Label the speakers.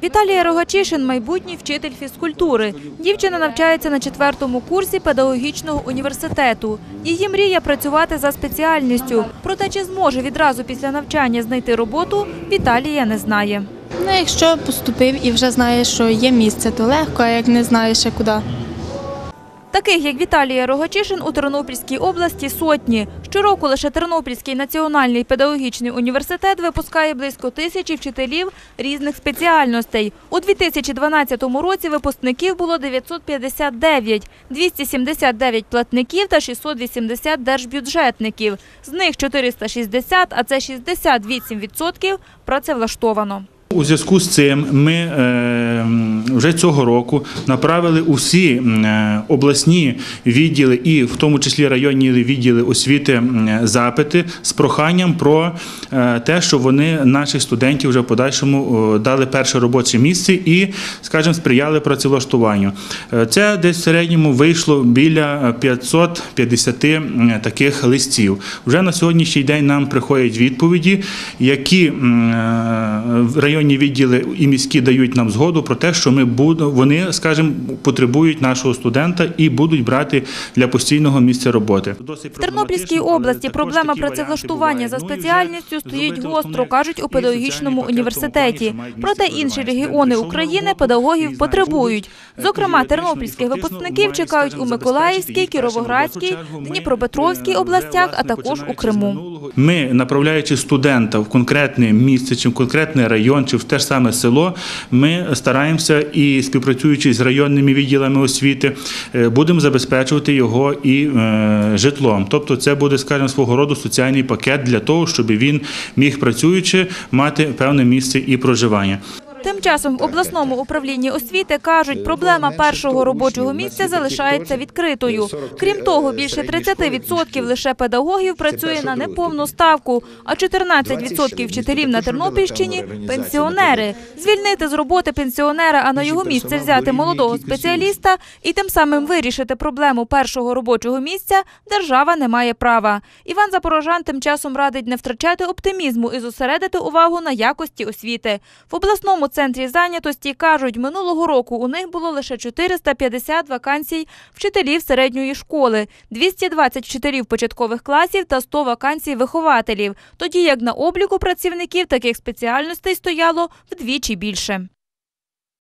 Speaker 1: Віталія Рогачишин – майбутній вчитель фізкультури. Дівчина навчається на 4-му курсі педагогічного університету. Її мрія – працювати за спеціальністю. Проте, чи зможе відразу після навчання знайти роботу, Віталія не знає.
Speaker 2: Якщо поступив і вже знаєш, що є місце, то легко, а як не знаєш, ще куди.
Speaker 1: Таких, як Віталія Рогачишин, у Тернопільській області сотні. Щороку лише Тернопільський національний педагогічний університет випускає близько 1000 вчителів різних спеціальностей. У 2012 році випускників було 959, 279 платників та 680 держбюджетників. З них 460, а це 68%, працевлаштовано.
Speaker 3: У зв'язку з цим ми вже цього року направили у всі обласні відділи і в тому числі районні відділи освіти запити з проханням про те, що вони наших студентів вже в подальшому дали перше робоче місце і, скажімо, сприяли працевлаштуванню. Це десь в середньому вийшло біля 550 таких листів. Вже на сьогоднішній день нам приходять відповіді, які районні відділи і міські дають нам згоду про те, що вони, скажімо, потребують нашого студента і будуть брати для постійного місця роботи.
Speaker 1: В Тернопільській області проблема працевлаштування за спеціальністю стоїть гостро, кажуть у педагогічному університеті. Проте інші регіони України педагогів потребують. Зокрема, тернопільських випускників чекають у Миколаївській, Кіровоградській, Дніпропетровській областях, а також у Криму.
Speaker 3: Ми, направляючи студента в конкретне місце, чи в конкретний район, чи в те ж саме село, ми стараємося і співпрацюючи з районними відділами освіти, будемо забезпечувати його і житлом. Тобто це буде, скажімо, свого роду соціальний пакет для того, щоб він міг, працюючи, мати певне місце і проживання.
Speaker 1: Тим часом в обласному управлінні освіти кажуть, проблема першого робочого місця залишається відкритою. Крім того, більше 30% лише педагогів працює на неповну ставку, а 14% вчителів на Тернопільщині – пенсіонери. Звільнити з роботи пенсіонера, а на його місце взяти молодого спеціаліста і тим самим вирішити проблему першого робочого місця держава не має права. Іван Запорожан тим часом радить не втрачати оптимізму і зосередити увагу на якості освіти. В обласному центрі зайнятості кажуть, минулого року у них було лише 450 вакансій вчителів середньої школи, 220 вчителів початкових класів та 100 вакансій вихователів, тоді як на обліку працівників таких спеціальностей стояло вдвічі більше.